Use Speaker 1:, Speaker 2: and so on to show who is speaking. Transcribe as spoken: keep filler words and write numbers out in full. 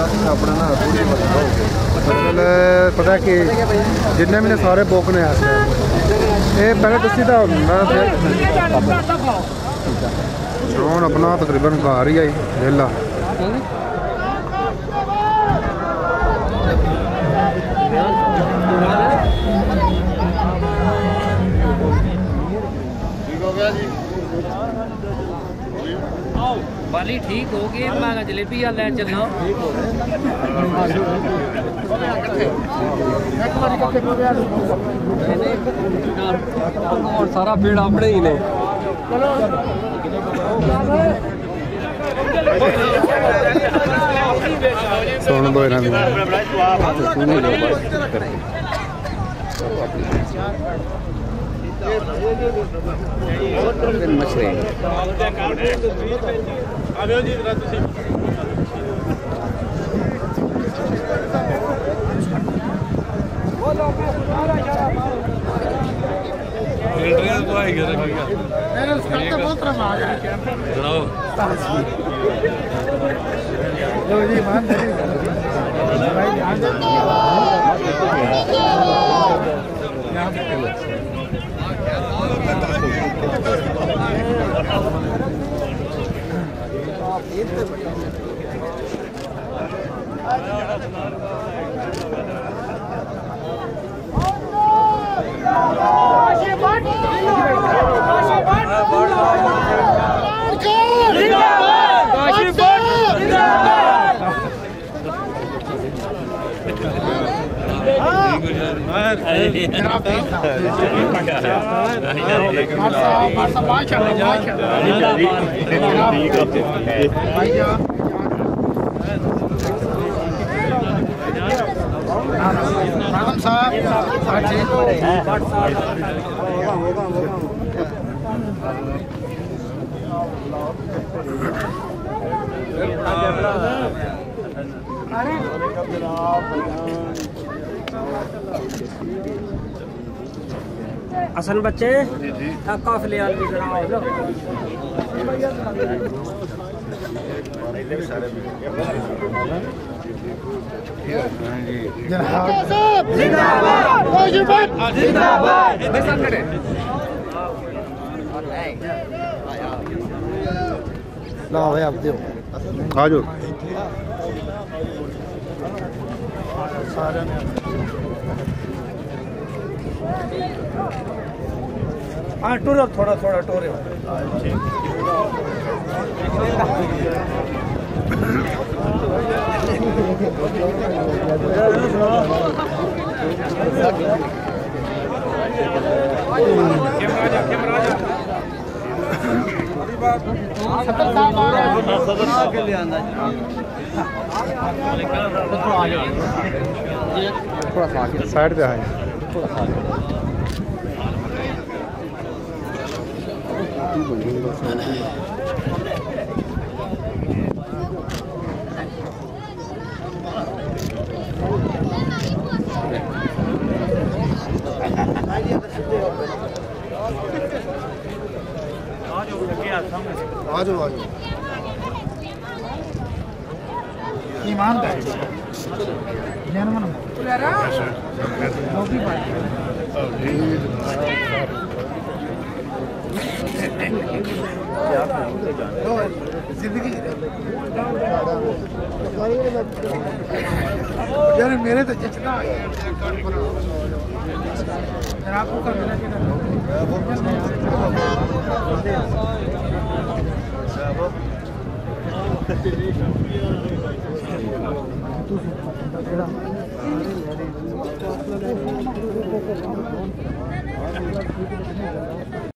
Speaker 1: अपना ना थोड़ी मतलब पता कि जिन्ने मैंने सारे बुक ने ऐसे ये पहले दसी था हूँ अपना तकरीबन घर ही आई वेला
Speaker 2: वाली ठीक हो गई मैं जलेबी ले चलना और सारा पेड़ अपने ही ने
Speaker 1: सोन दो मछली
Speaker 2: असल बच्चे काफिले
Speaker 1: ला भाई आप दो आ जाओ
Speaker 2: हाँ टूरो थोड़ा थोड़ा टूरे
Speaker 1: थोड़ा साइड पे आए आ जाओ आ जाओ ईमानदार जनमन पुलारा नौकरी पाई जिंदगी यार मेरे तो जचना आपको कर मिला कि